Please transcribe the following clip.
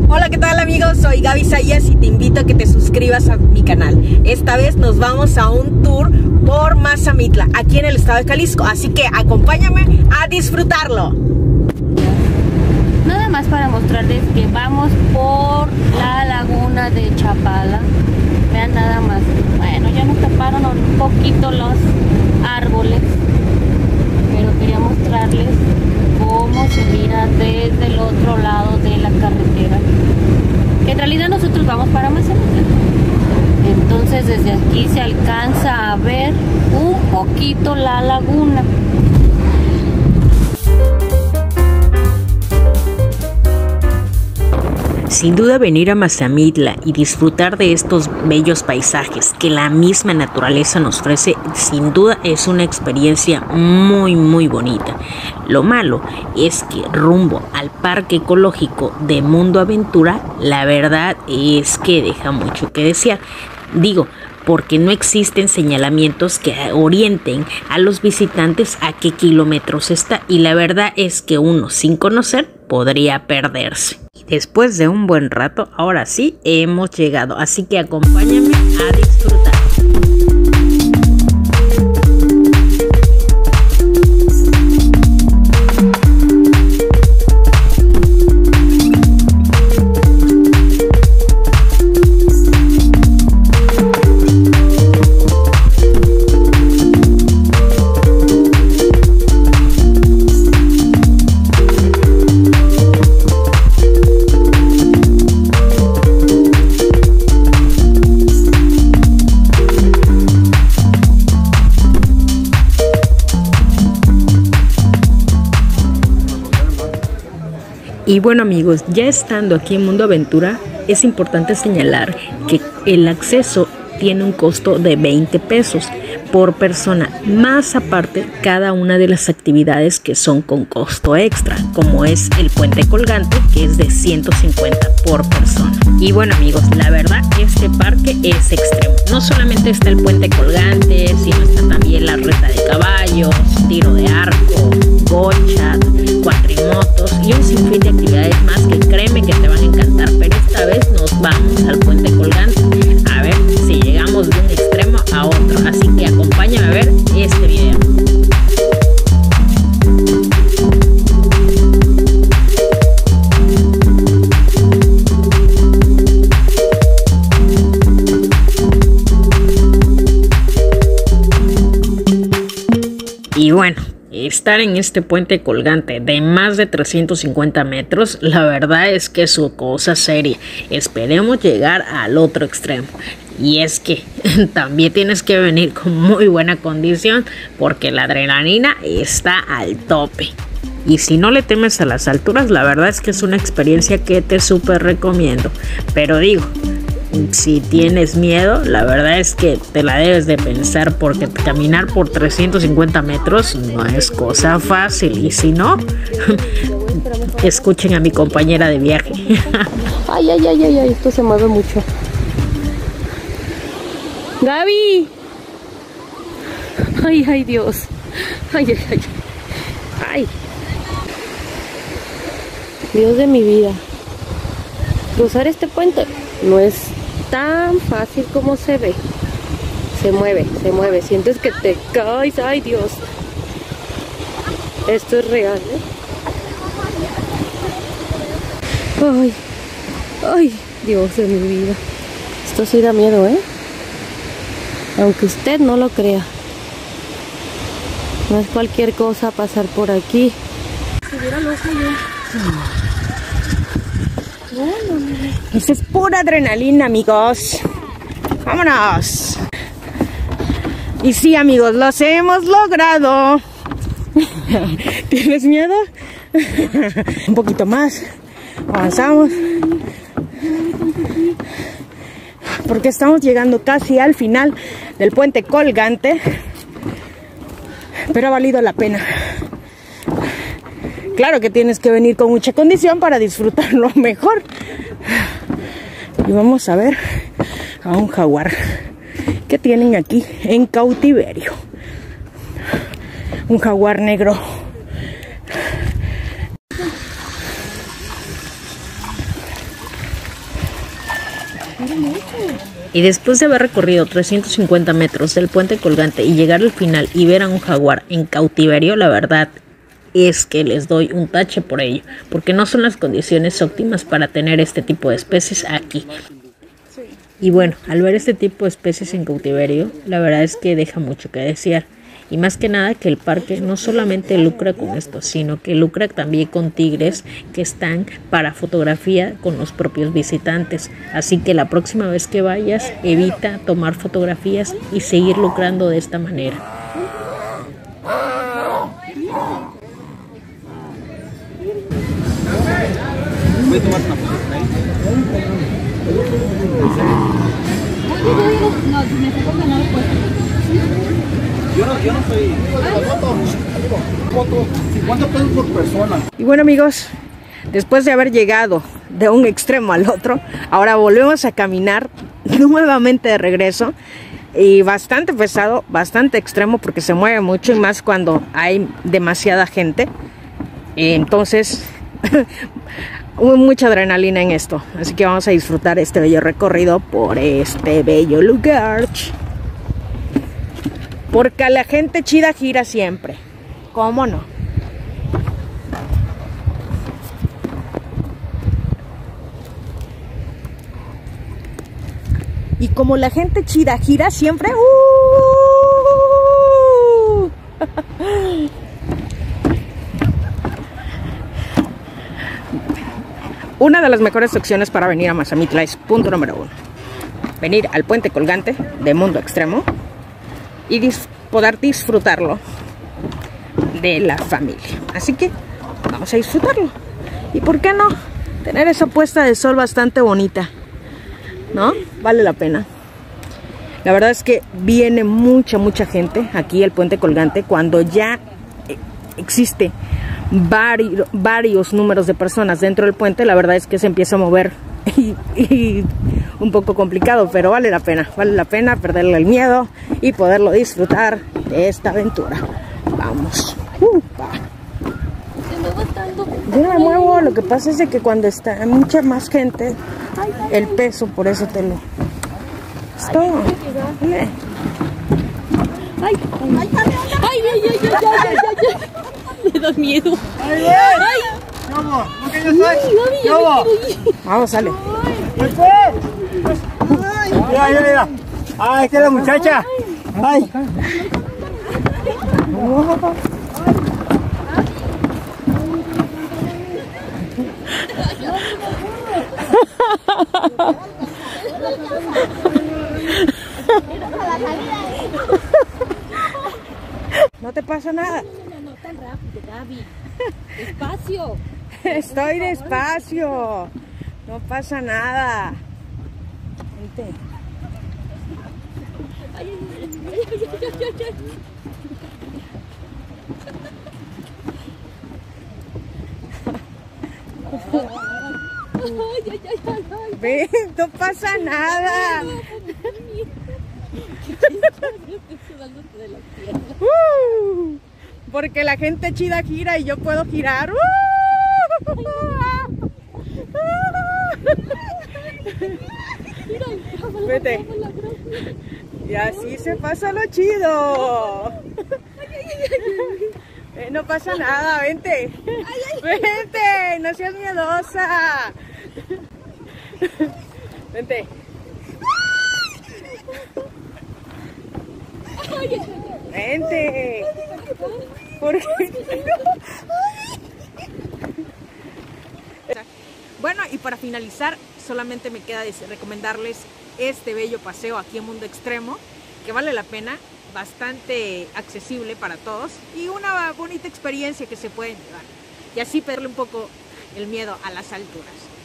Hola, ¿qué tal amigos? Soy Gaby Sayas y te invito a que te suscribas a mi canal. Esta vez nos vamos a un tour por Mazamitla, aquí en el estado de Jalisco. Así que acompáñame a disfrutarlo. Nada más para mostrarles que vamos por la laguna de Chapala. Vean nada más. Bueno, ya nos taparon un poquito los árboles, pero quería mostrarles cómo se mira desde el otro lado de la carretera, que en realidad nosotros vamos para Mazamitla. Entonces desde aquí se alcanza a ver un poquito la laguna. Sin duda venir a Mazamitla y disfrutar de estos bellos paisajes que la misma naturaleza nos ofrece, sin duda es una experiencia muy bonita. Lo malo es que rumbo al Parque Ecológico de Mundo Aventura, la verdad es que deja mucho que desear. Digo, porque no existen señalamientos que orienten a los visitantes a qué kilómetros está, y la verdad es que uno sin conocer podría perderse. Y después de un buen rato, ahora sí hemos llegado, así que acompáñame a disfrutar. Y bueno amigos, ya estando aquí en Mundo Aventura, es importante señalar que el acceso tiene un costo de 20 pesos por persona, más aparte cada una de las actividades que son con costo extra, como es el puente colgante, que es de 150 por persona. Y bueno amigos, la verdad este parque es extremo. No solamente está el puente colgante, sino está también la rueda de caballos, tiro de arco, gocha, cuatrimotos y un sinfín de actividades más que créeme que te van a encantar. Pero esta vez nos vamos al puente colgante a ver si llegamos de un extremo a otro, así que acompáñame a ver este video. Y bueno, estar en este puente colgante de más de 350 metros, la verdad es que es su cosa seria. Esperemos llegar al otro extremo. Y es que también tienes que venir con muy buena condición porque la adrenalina está al tope. Y si no le temes a las alturas, la verdad es que es una experiencia que te súper recomiendo. Pero digo, si tienes miedo, la verdad es que te la debes de pensar porque caminar por 350 metros no es cosa fácil. Y si no, escuchen a mi compañera de viaje. Ay, esto se mueve mucho. Gaby. Ay, Dios. Ay. Dios de mi vida. Cruzar este puente no es tan fácil como se ve. Se mueve. Sientes que te caes. Ay, Dios. Esto es real, ¿eh? Ay, Dios de mi vida. Esto sí da miedo, ¿eh? Aunque usted no lo crea. No es cualquier cosa pasar por aquí. Esa es pura adrenalina, amigos. ¡Vámonos! Y sí, amigos, los hemos logrado. ¿Tienes miedo? Un poquito más. Avanzamos. Porque estamos llegando casi al final del puente colgante. Pero ha valido la pena. Claro que tienes que venir con mucha condición para disfrutarlo mejor. Y vamos a ver a un jaguar que tienen aquí en cautiverio. Un jaguar negro. Y después de haber recorrido 350 metros del puente colgante y llegar al final y ver a un jaguar en cautiverio, la verdad es que les doy un tache por ello, porque no son las condiciones óptimas para tener este tipo de especies aquí. Y bueno, al ver este tipo de especies en cautiverio, la verdad es que deja mucho que desear. Y más que nada que el parque no solamente lucra con esto, sino que lucra también con tigres que están para fotografía con los propios visitantes. Así que la próxima vez que vayas, evita tomar fotografías y seguir lucrando de esta manera. Voy a tomar una foto. Yo no soy. Foto, 50 pesos por persona. Y bueno, amigos, después de haber llegado de un extremo al otro, ahora volvemos a caminar nuevamente de regreso. Y bastante pesado, bastante extremo porque se mueve mucho y más cuando hay demasiada gente. Entonces, mucha adrenalina en esto. Así que vamos a disfrutar este bello recorrido por este bello lugar. Porque la gente chida gira siempre. ¿Cómo no? Y como la gente chida gira siempre... Una de las mejores opciones para venir a Mazamitla es punto número 1. Venir al puente colgante de Mundo Extremo y poder disfrutarlo de la familia. Así que vamos a disfrutarlo. ¿Y por qué no? Tener esa puesta de sol bastante bonita, ¿no? Vale la pena. La verdad es que viene mucha gente aquí al puente colgante cuando ya existe varios números de personas dentro del puente. La verdad es que se empieza a mover y un poco complicado, pero vale la pena perderle el miedo y poderlo disfrutar de esta aventura. Vamos. Yo no me muevo, lo que pasa es de que cuando está mucha más gente, el peso, por eso te lo... Esto. Me da miedo. Vamos, sale. Mira. Ah, esta es la muchacha. Ay. No te pasa nada. No tan rápido, Gaby. Despacio. Estoy despacio. No pasa nada. Vente. Ven, no pasa nada. Porque la gente chida gira y yo puedo girar. Vete. Y así se pasa lo chido. No pasa nada, vente. Vente, no seas miedosa. Vente. Vente. ¿Por qué? Bueno, y para finalizar, solamente me queda recomendarles este bello paseo aquí en Mundo Extremo, que vale la pena, bastante accesible para todos y una bonita experiencia que se pueden llevar. Y así perderle un poco el miedo a las alturas.